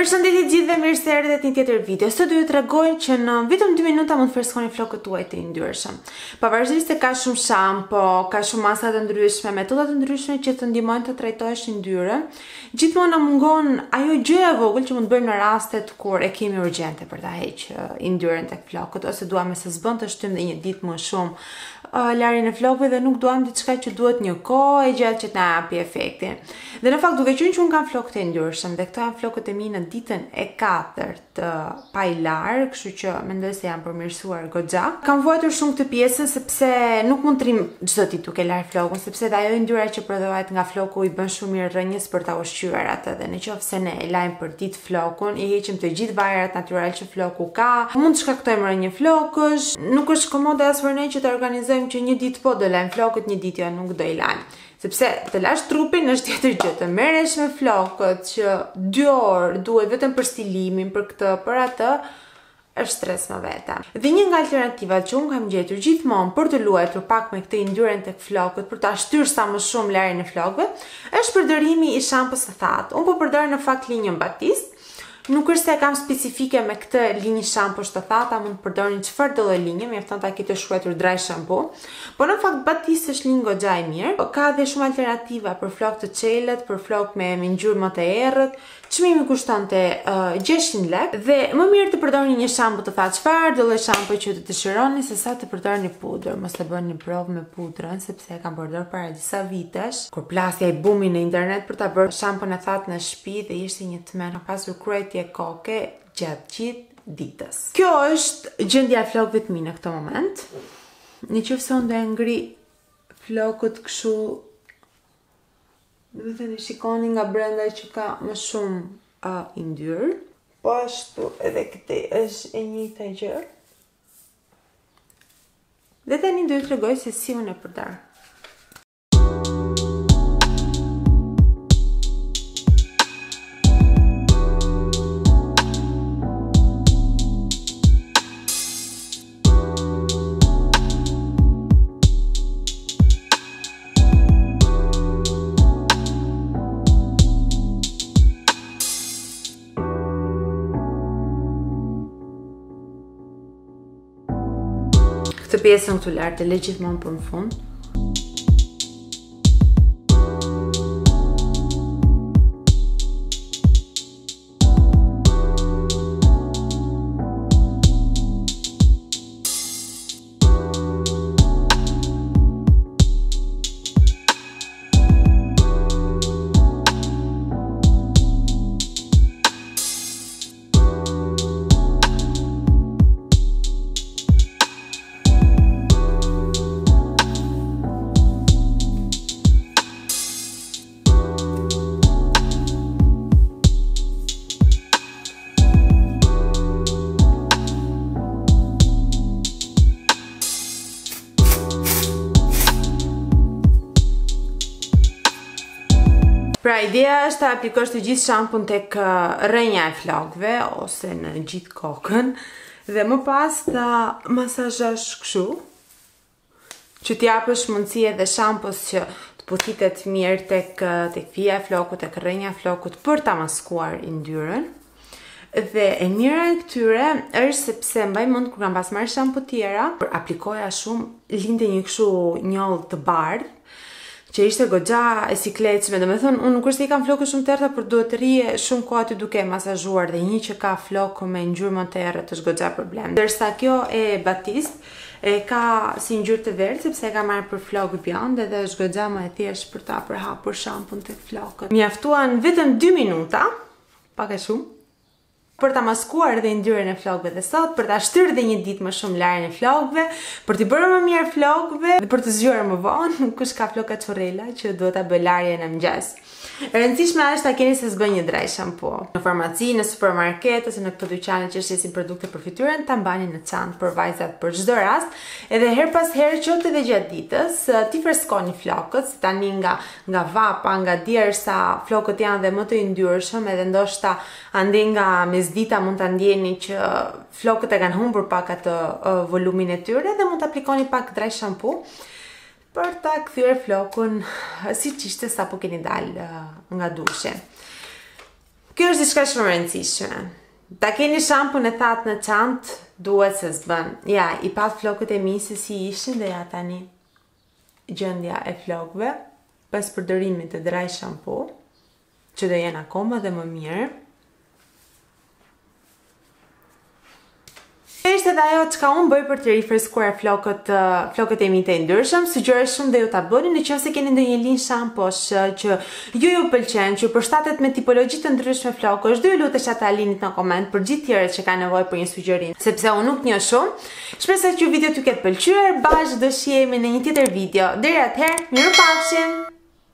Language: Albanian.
Përshëndetje gjithëve, mirë se erdhët në një tjetër video. Sot do ju tregoj që në vetëm 2 minuta mund të freskoni flokët tuaj të yndyrshëm. Pavarësisht se ka shumë shampo, ka shumë masa të ndryshme, metoda të ndryshme që të ndihmojnë të trajtohesh yndyrën, gjithmonë na mungon ajo gjëja e vogël që mund të bëjmë në rastet kur e kemi urgjente për ta heqë yndyrën tek flokët, ose duam se s'bën të shtym dhe një ditë më shumë larjen e flokëve dhe nuk duam diçka që duhet një kohë e gjatë që të na japi efektin. Dhe në fakt duke qenë që unë kam flokët e yndyrshëm dhe këto janë flokët e mi në ditën e 4 pa i larë, kështu që mendoj se janë përmirësuar goxha. Kam vuajtur shumë këtë pjesën sepse nuk mund të rrim çdo ditë duke larë flokun, sepse ajo yndyra që prodhohet nga floku i bën shumë mirë rrënjës për ta ushqyer atë, dhe nëse ne e lajm për ditë flokun, i heqim të gjithë vajrat natyral që floku ka, mund të shkaktojmë rrënjë flokësh, nuk është komode as për ne që të organizojmë që një ditë po do lajm flokët, një ditë jo nuk do i lajm. Sepse të lash trupin është tjetër gjë, të merresh me flokët që 2 orë duhet vetëm për stilimin, për këtë, për atë, është stres në vete. Dhe një nga alternativat që unë kam gjetur gjithmonë për të luajtur pak me këtë yndyrën tek flokët, për ta shtyrë sa më shumë larjen e flokëve, është përdorimi i shampos së thatë. Unë po përdor në fakt linjën Batiste. Nuk është se kam specifike me këtë linjë shamposh të thata, mund të përdorni çfarë do lloj linje, mjafton ta keni shkruar dry shampoo. Po në fakt Batiste është linjë goxha e mirë. Ka edhe shumë alternativa për flokë të çelët, për flokë me ngjyrë më të errët. Çmimi kushtonte 600 lekë dhe më mirë të përdorni një shampo të thatë çfarë do lloj shampo që të dëshironi se sa të përdorni pudër. Mos e bëni provë me pudrën sepse e kam përdorur para disa vitesh. Kur plasja i bumi në internet për ta bërë shampon e thatë në shtëpi dhe ishte një tmerr, ka pasur kryetje koke gjatë gjithë ditës. Kjo është gjendja e flokëve të mi në këtë moment. Nëse unë do e ngri flokët kështu, do të shikoni nga brenda që ka më shumë yndyrë. Po ashtu edhe këtë është e njëjta gjë. Dhe tani do t'ju tregoj se si unë e përdor. Këtë pjesën këtu lart e le gjithmonë për në fund. Pra, ideja është të aplikosh të gjithë shampun tek rrënja e flokëve ose në gjithë kokën dhe më pas ta masazhosh kështu, që t'japësh mundësi edhe shampos që të puthitet mirë tek fija e flokut, tek rrënja e flokut për ta maskuar yndyrën. Dhe e mira e këtyre është sepse mbaj mend kur kam pas marrë shampo tjera, për aplikoja shumë, linte një kështu njoll të bardhë, që ishte goxha e sikletshme. Domethënë, unë nuk është se i kam flokë shumë të errta, por duhet të rije shumë kohë aty duke masazhuar, dhe një që ka flokë me ngjyrë më të errët është goxha problem. Ndërsa kjo e Batiste e ka si ngjyrë të verdhë sepse e ka marrë për flokë bjondë dhe është goxha më e thjeshtë për ta përhapur shampun tek flokët. Mjaftuan vetëm 2 minuta, pak e shumë, për ta maskuar dhe yndyrën e flokëve dhe sot, për ta shtyrë dhe një ditë më shumë larjen e flokëve, për t'i bërë më mirë flokëve dhe për të zgjuar më vonë, kush ka floka çorrela që duhet ta bëj larjen në mëngjes. E rëndësishme është ta keni se s'bën një dry shampoo. Në farmaci, në supermarket ose në këto dyqane që shesin produkte për fytyrën, ta mbani në çantë për vajzat për çdo rast, edhe her pas here qoftë edhe gjatë ditës, ti freskoni flokët, si tani nga vapa, nga djersa, flokët janë dhe më të yndyrshëm, edhe ndoshta ande nga mesdita mund ta ndjeni që flokët e kanë humbur pak atë volumin e tyre dhe mund të aplikoni pak dry shampoo për ta kthyer flokun siç ishte sapo keni dalë nga dushi. Kjo është diçka shumë e rëndësishme. Ta keni shampun e thatë në çantë, duhet se s'bën. Ja, i pat flokët e mi se si ishin dhe ja tani gjendja e flokëve pas përdorimit të dry shampoo, që do jenë akoma dhe më mirë. Ishte edhe ajo çka unë bëj për të rifreskuar flokët e mi të ndryshëm. Sugjeroj shumë dhe ju ta bëni nëse keni ndonjë linjë shamposh që ju pëlqen, që përshtatet me tipologji të ndryshme flokësh, do ju lutesh ata linjit në koment për gjithë tjerët që kanë nevojë për një sugjerim, sepse unë nuk njeh shumë. Shpresoj që video t'ju ketë pëlqyer. Bashkë do shihemi në një tjetër video. Deri atëherë, mirupafshim.